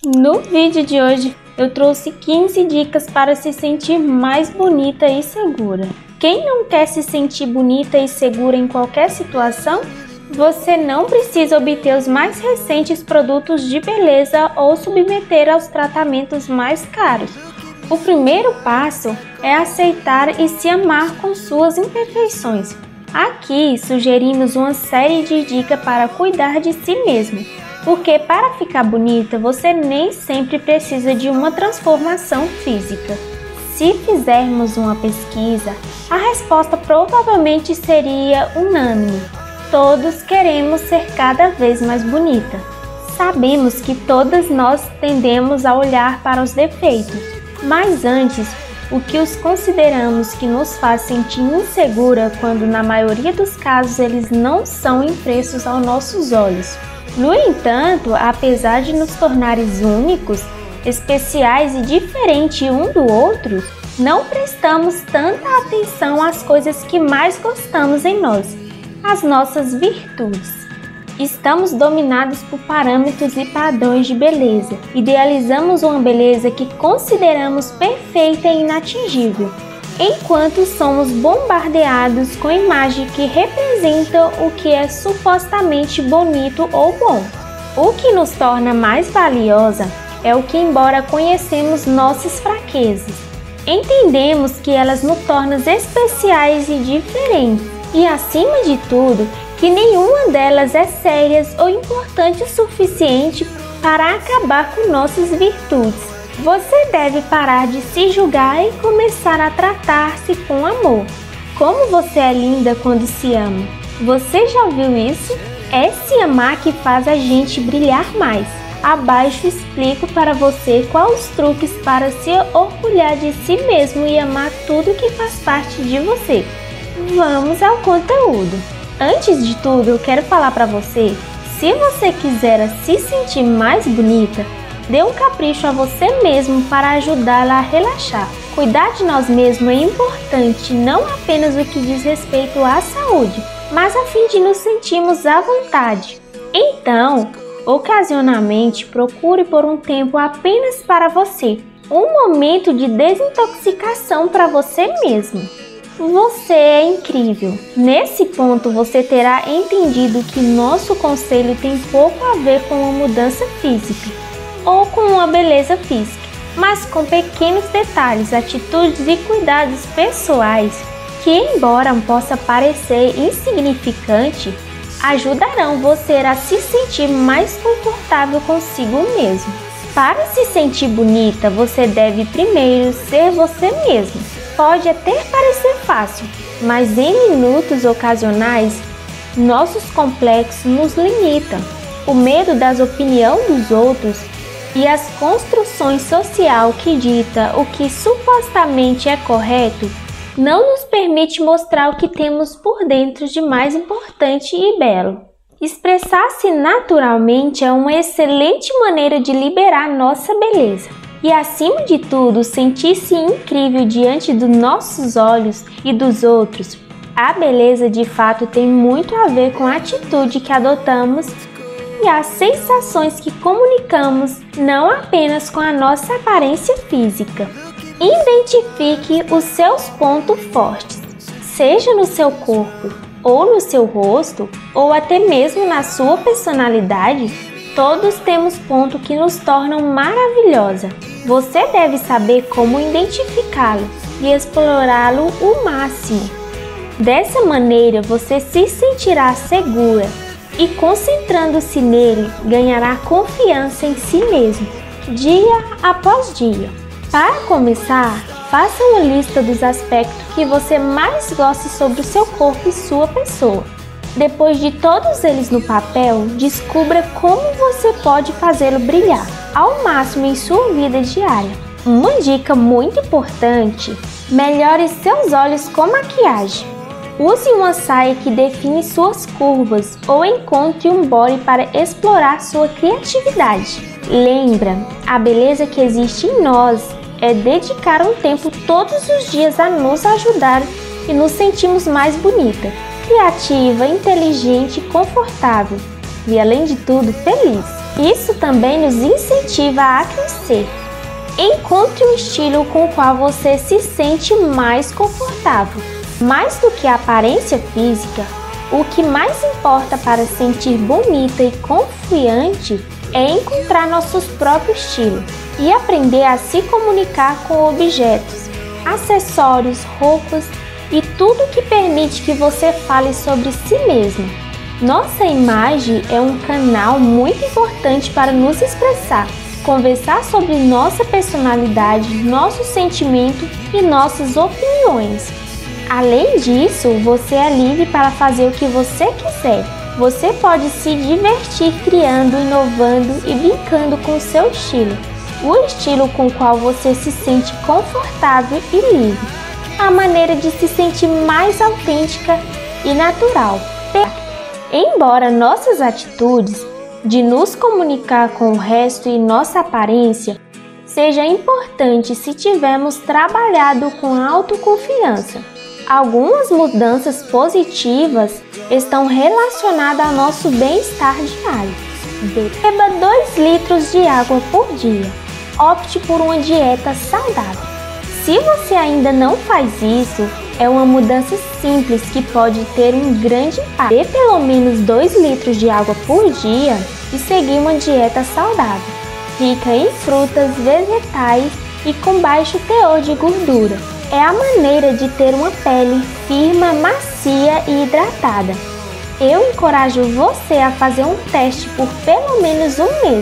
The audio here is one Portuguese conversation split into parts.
No vídeo de hoje eu trouxe 15 dicas para se sentir mais bonita e segura. Quem não quer se sentir bonita e segura em qualquer situação? Você não precisa obter os mais recentes produtos de beleza ou submeter aos tratamentos mais caros. O primeiro passo é aceitar e se amar com suas imperfeições. Aqui sugerimos uma série de dicas para cuidar de si mesmo, porque para ficar bonita você nem sempre precisa de uma transformação física. Se fizermos uma pesquisa, a resposta provavelmente seria unânime. Todos queremos ser cada vez mais bonita. Sabemos que todas nós tendemos a olhar para os defeitos, mas antes, o que os consideramos que nos faz sentir insegura quando na maioria dos casos eles não são impressos aos nossos olhos. No entanto, apesar de nos tornares únicos, especiais e diferentes um do outro, não prestamos tanta atenção às coisas que mais gostamos em nós, as nossas virtudes. Estamos dominados por parâmetros e padrões de beleza. Idealizamos uma beleza que consideramos perfeita e inatingível, enquanto somos bombardeados com imagens que representam o que é supostamente bonito ou bom. O que nos torna mais valiosa é o que, embora conhecemos nossas fraquezas, entendemos que elas nos tornam especiais e diferentes, e acima de tudo, que nenhuma delas é séria ou importante o suficiente para acabar com nossas virtudes. Você deve parar de se julgar e começar a tratar-se com amor. Como você é linda quando se ama. Você já viu isso? É se amar que faz a gente brilhar mais. Abaixo explico para você quais os truques para se orgulhar de si mesmo e amar tudo que faz parte de você. Vamos ao conteúdo. Antes de tudo, eu quero falar para você, se você quiser se sentir mais bonita, dê um capricho a você mesmo para ajudá-la a relaxar. Cuidar de nós mesmos é importante, não apenas o que diz respeito à saúde, mas a fim de nos sentirmos à vontade. Então, ocasionalmente, procure por um tempo apenas para você, um momento de desintoxicação para você mesmo. Você é incrível. Nesse ponto você terá entendido que nosso conselho tem pouco a ver com uma mudança física ou com uma beleza física, mas com pequenos detalhes, atitudes e cuidados pessoais que, embora possa parecer insignificante, ajudarão você a se sentir mais confortável consigo mesmo. Para se sentir bonita, você deve primeiro ser você mesmo. Pode até parecer fácil, mas em minutos ocasionais, nossos complexos nos limitam. O medo das opiniões dos outros e as construções sociais que dita o que supostamente é correto não nos permite mostrar o que temos por dentro de mais importante e belo. Expressar-se naturalmente é uma excelente maneira de liberar nossa beleza. E acima de tudo, sentir-se incrível diante dos nossos olhos e dos outros. A beleza de fato tem muito a ver com a atitude que adotamos e as sensações que comunicamos, não apenas com a nossa aparência física. Identifique os seus pontos fortes, seja no seu corpo, ou no seu rosto, ou até mesmo na sua personalidade. Todos temos pontos que nos tornam maravilhosa. Você deve saber como identificá-lo e explorá-lo o máximo. Dessa maneira, você se sentirá segura e, concentrando-se nele, ganhará confiança em si mesmo, dia após dia. Para começar, faça uma lista dos aspectos que você mais gosta sobre o seu corpo e sua pessoa. Depois de todos eles no papel, descubra como você pode fazê-lo brilhar ao máximo em sua vida diária. Uma dica muito importante: melhore seus olhos com maquiagem. Use uma saia que define suas curvas ou encontre um body para explorar sua criatividade. Lembra, a beleza que existe em nós é dedicar um tempo todos os dias a nos ajudar e nos sentirmos mais bonita, criativa, inteligente e confortável. e, além de tudo, feliz. Isso também nos incentiva a crescer. Encontre um estilo com o qual você se sente mais confortável. Mais do que a aparência física, o que mais importa para sentir bonita e confiante é encontrar nossos próprios estilos e aprender a se comunicar com objetos, acessórios, roupas e tudo que permite que você fale sobre si mesmo. Nossa imagem é um canal muito importante para nos expressar, conversar sobre nossa personalidade, nossos sentimentos e nossas opiniões. Além disso, você é livre para fazer o que você quiser. Você pode se divertir criando, inovando e brincando com o seu estilo. O estilo com o qual você se sente confortável e livre. A maneira de se sentir mais autêntica e natural. Embora nossas atitudes de nos comunicar com o resto e nossa aparência seja importante se tivermos trabalhado com autoconfiança, algumas mudanças positivas estão relacionadas ao nosso bem-estar diário. Beba 2 litros de água por dia. Opte por uma dieta saudável. Se você ainda não faz isso, é uma mudança simples que pode ter um grande impacto. Beba pelo menos 2 litros de água por dia e seguir uma dieta saudável, rica em frutas, vegetais e com baixo teor de gordura. É a maneira de ter uma pele firme, macia e hidratada. Eu encorajo você a fazer um teste por pelo menos um mês.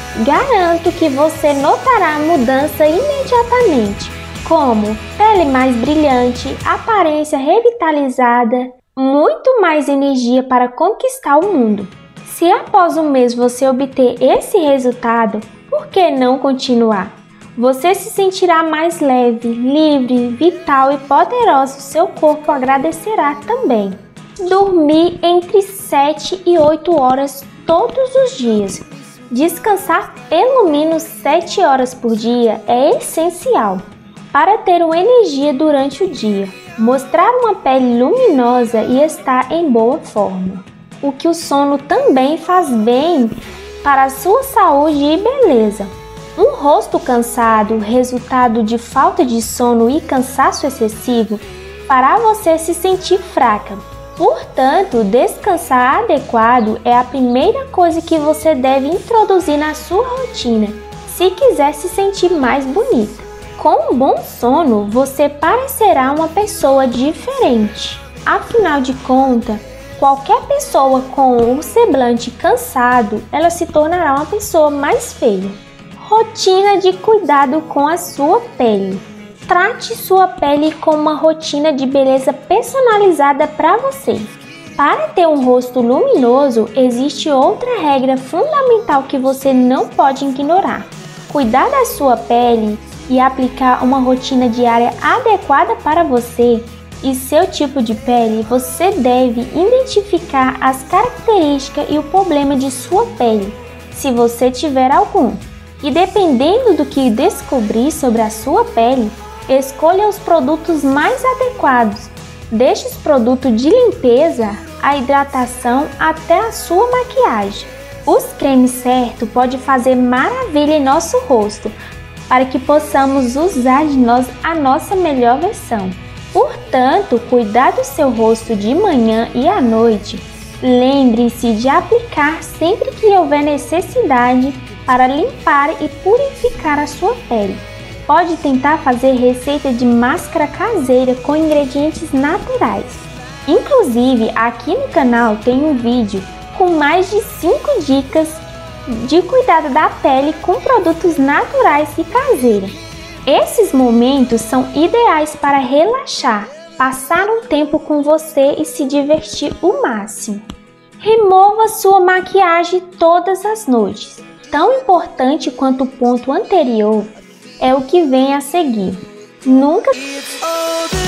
Garanto que você notará a mudança imediatamente, como pele mais brilhante, aparência revitalizada, muito mais energia para conquistar o mundo. Se após um mês você obter esse resultado, por que não continuar? Você se sentirá mais leve, livre, vital e poderoso. Seu corpo agradecerá também. Dormir entre 7 e 8 horas todos os dias. Descansar pelo menos 7 horas por dia é essencial para ter uma energia durante o dia, mostrar uma pele luminosa e estar em boa forma. O que o sono também faz bem para a sua saúde e beleza. Um rosto cansado, resultado de falta de sono e cansaço excessivo, fará você se sentir fraca. Portanto, descansar adequado é a primeira coisa que você deve introduzir na sua rotina, se quiser se sentir mais bonita. Com um bom sono, você parecerá uma pessoa diferente. Afinal de contas, qualquer pessoa com o semblante cansado, ela se tornará uma pessoa mais feia. Rotina de cuidado com a sua pele. Trate sua pele com uma rotina de beleza personalizada para você. Para ter um rosto luminoso, existe outra regra fundamental que você não pode ignorar. Cuidar da sua pele e aplicar uma rotina diária adequada para você e seu tipo de pele, você deve identificar as características e o problema de sua pele, se você tiver algum. E dependendo do que descobrir sobre a sua pele, escolha os produtos mais adequados. Desde os produtos de limpeza, a hidratação até a sua maquiagem. Os cremes certos podem fazer maravilha em nosso rosto, para que possamos usar de nós a nossa melhor versão. Portanto, cuidar do seu rosto de manhã e à noite. Lembre-se de aplicar sempre que houver necessidade para limpar e purificar a sua pele. Pode tentar fazer receita de máscara caseira com ingredientes naturais. Inclusive, aqui no canal tem um vídeo com mais de 5 dicas de cuidado da pele com produtos naturais e caseiros. Esses momentos são ideais para relaxar, passar um tempo com você e se divertir o máximo. Remova sua maquiagem todas as noites. Tão importante quanto o ponto anterior é o que vem a seguir. Nunca